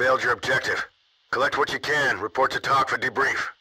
failed your objective. Collect what you can, report to TOC for debrief.